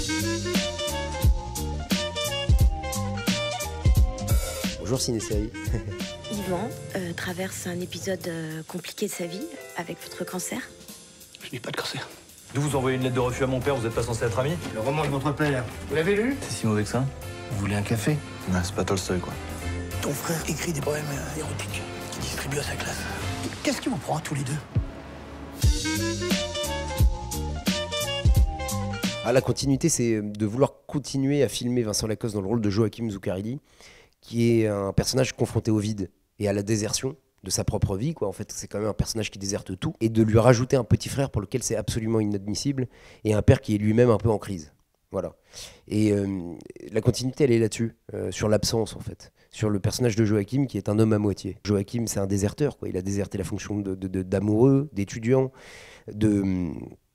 Bonjour Ciné-Série. Yvan traverse un épisode compliqué de sa vie avec votre cancer. Je n'ai pas de cancer. D'où vous envoyez une lettre de refus à mon père, vous n'êtes pas censé être amis? Le roman de votre père, vous l'avez lu? C'est si mauvais que ça? Vous voulez un café? Ouais, c'est pas Tolstoy, quoi. Ton frère écrit des poèmes érotiques qu'il distribue à sa classe. Qu'est-ce qui vous prend tous les deux? Ah, la continuité, c'est de vouloir continuer à filmer Vincent Lacoste dans le rôle de Joachim Zuccarelli, qui est un personnage confronté au vide et à la désertion de sa propre vie, quoi. En fait, c'est quand même un personnage qui déserte tout, et de lui rajouter un petit frère pour lequel c'est absolument inadmissible, et un père qui est lui-même un peu en crise. Voilà. Et la continuité, elle est là-dessus, sur l'absence, en fait, sur le personnage de Joachim, qui est un homme à moitié. Joachim, c'est un déserteur, quoi. Il a déserté la fonction d'amoureux, d'étudiant, de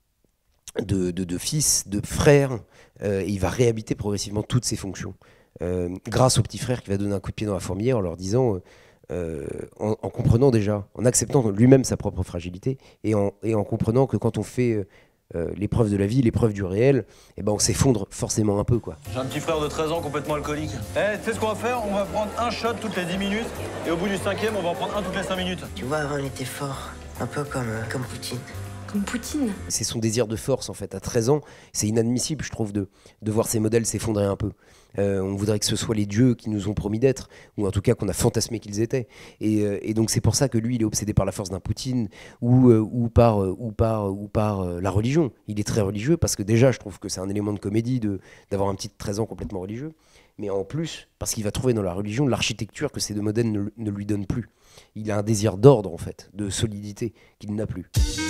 fils, de frère, et il va réhabiter progressivement toutes ses fonctions. Grâce au petit frère qui va donner un coup de pied dans la fourmilière en leur disant, en comprenant déjà, en acceptant lui-même sa propre fragilité, et en comprenant que quand on fait l'épreuve de la vie, l'épreuve du réel, eh ben on s'effondre forcément un peu, quoi. J'ai un petit frère de 13 ans complètement alcoolique. Eh, tu sais ce qu'on va faire? On va prendre un shot toutes les 10 minutes, et au bout du 5e, on va en prendre un toutes les 5 minutes. Tu vois, avant, on était fort. Un peu comme Poutine. Comme Poutine. C'est son désir de force, en fait. À 13 ans, c'est inadmissible, je trouve, de voir ces modèles s'effondrer un peu. On voudrait que ce soit les dieux qui nous ont promis d'être, ou en tout cas qu'on a fantasmé qu'ils étaient. Et donc c'est pour ça que lui, il est obsédé par la force d'un Poutine, ou par la religion. Il est très religieux, parce que déjà, je trouve que c'est un élément de comédie d'avoir un petit de 13 ans complètement religieux. Mais en plus, parce qu'il va trouver dans la religion l'architecture que ces deux modèles ne lui donnent plus. Il a un désir d'ordre, en fait, de solidité, qu'il n'a plus.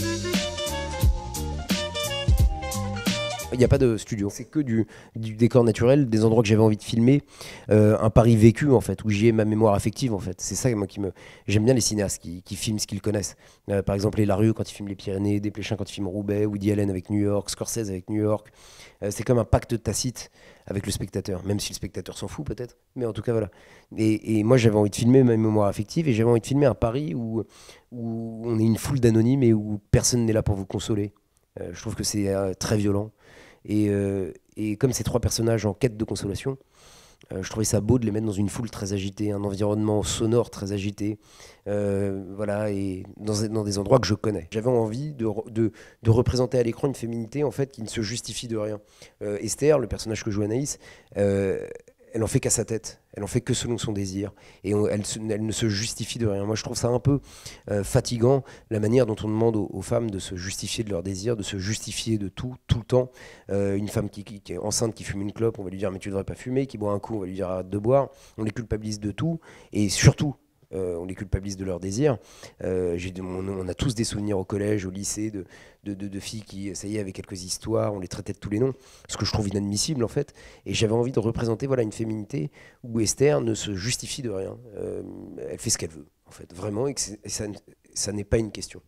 Il n'y a pas de studio, c'est que du décor naturel, des endroits que j'avais envie de filmer, un Paris vécu, en fait, où j'y ai ma mémoire affective, en fait. C'est ça, moi, j'aime bien les cinéastes qui filment ce qu'ils connaissent. Par exemple, les Larieux quand ils filment les Pyrénées, Desplechin quand ils filment Roubaix, Woody Allen avec New York, Scorsese avec New York. C'est comme un pacte tacite avec le spectateur, même si le spectateur s'en fout peut-être, mais en tout cas voilà. Et moi j'avais envie de filmer ma mémoire affective, et j'avais envie de filmer un Paris où on est une foule d'anonymes et où personne n'est là pour vous consoler. Je trouve que c'est très violent. Et comme ces trois personnages en quête de consolation, je trouvais ça beau de les mettre dans une foule très agitée, un environnement sonore très agité, voilà, et dans des endroits que je connais. J'avais envie de représenter à l'écran une féminité, en fait, qui ne se justifie de rien. Esther, le personnage que joue Anaïs, elle en fait qu'à sa tête, elle en fait que selon son désir, et elle ne se justifie de rien. Moi je trouve ça un peu fatigant, la manière dont on demande aux femmes de se justifier de leur désir, de se justifier de tout le temps. Une femme qui est enceinte, qui fume une clope, on va lui dire mais tu devrais pas fumer, qui boit un coup, on va lui dire arrête de boire. On les culpabilise de tout, et surtout on les culpabilise de leur désir. On a tous des souvenirs au collège, au lycée, de filles qui, ça y est, avaient quelques histoires, on les traitait de tous les noms, ce que je trouve inadmissible en fait. Et j'avais envie de représenter, voilà, une féminité où Esther ne se justifie de rien. Elle fait ce qu'elle veut, en fait, vraiment, et ça n'est pas une question.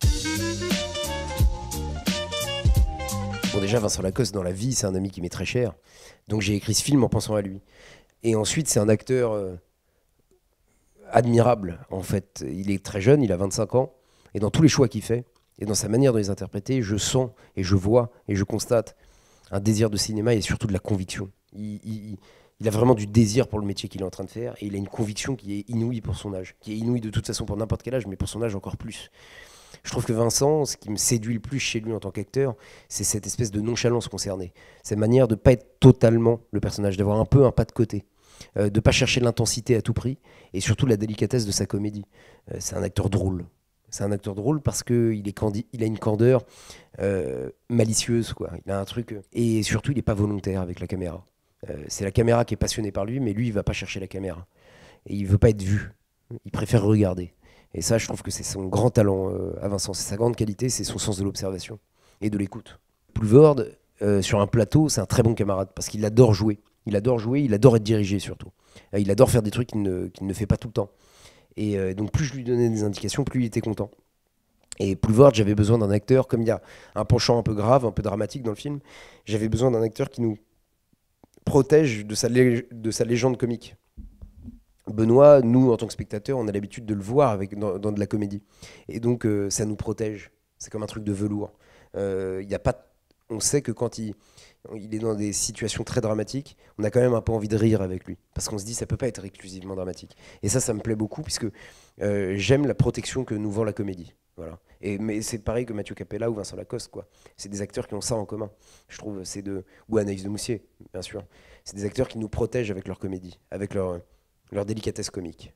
Bon, déjà, Vincent Lacoste, dans la vie, c'est un ami qui m'est très cher. Donc j'ai écrit ce film en pensant à lui. Et ensuite, c'est un acteur admirable, en fait. Il est très jeune, il a 25 ans, et dans tous les choix qu'il fait, et dans sa manière de les interpréter, je sens, et je vois, et je constate un désir de cinéma et surtout de la conviction. Il a vraiment du désir pour le métier qu'il est en train de faire, et il a une conviction qui est inouïe pour son âge, qui est inouïe de toute façon pour n'importe quel âge, mais pour son âge encore plus. Je trouve que Vincent, ce qui me séduit le plus chez lui en tant qu'acteur, c'est cette espèce de nonchalance concernée, cette manière de ne pas être totalement le personnage, d'avoir un peu un pas de côté. De ne pas chercher l'intensité à tout prix, et surtout la délicatesse de sa comédie. C'est un acteur drôle. C'est un acteur drôle parce qu'il il a une candeur malicieuse, quoi. Il a un truc, et surtout il n'est pas volontaire avec la caméra. C'est la caméra qui est passionnée par lui, mais lui il ne va pas chercher la caméra. Et il ne veut pas être vu, il préfère regarder. Et ça, je trouve que c'est son grand talent à Vincent, c'est sa grande qualité, c'est son sens de l'observation et de l'écoute. Plouvorde, sur un plateau, c'est un très bon camarade parce qu'il adore jouer. Il adore jouer, il adore être dirigé surtout. Il adore faire des trucs qu'il ne fait pas tout le temps. Et donc plus je lui donnais des indications, plus il était content. Et Plouvorde, j'avais besoin d'un acteur, comme il y a un penchant un peu grave, un peu dramatique dans le film, j'avais besoin d'un acteur qui nous protège de sa légende comique. Benoît, nous en tant que spectateurs, on a l'habitude de le voir dans de la comédie. Et donc ça nous protège. C'est comme un truc de velours. on sait que quand il est dans des situations très dramatiques, on a quand même un peu envie de rire avec lui. Parce qu'on se dit, ça peut pas être exclusivement dramatique. Et ça me plaît beaucoup, puisque j'aime la protection que nous vend la comédie. Voilà. Mais c'est pareil que Mathieu Capella ou Vincent Lacoste, quoi. C'est des acteurs qui ont ça en commun, je trouve. Ou Anaïs de Moussier, bien sûr. C'est des acteurs qui nous protègent avec leur comédie, avec leur délicatesse comique.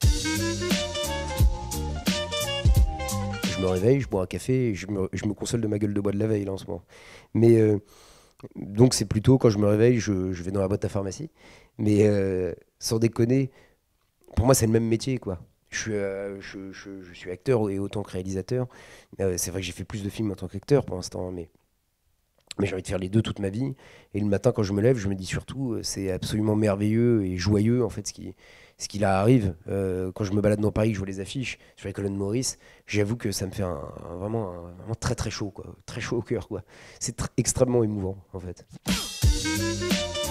Je me réveille, je bois un café, et je me console de ma gueule de bois de la veille, là, en ce moment. Mais donc c'est plutôt, quand je me réveille, je vais dans la boîte à pharmacie. Mais sans déconner, pour moi, c'est le même métier, quoi. Je suis acteur et autant que réalisateur. C'est vrai que j'ai fait plus de films en tant qu'acteur pour l'instant, mais j'ai envie de faire les deux toute ma vie. Et le matin, quand je me lève, je me dis surtout, c'est absolument merveilleux et joyeux, en fait, ce qui là arrive. Quand je me balade dans Paris, que je vois les affiches sur les colonnes Maurice, j'avoue que ça me fait vraiment très très chaud, quoi. Très chaud au cœur, quoi. C'est extrêmement émouvant, en fait.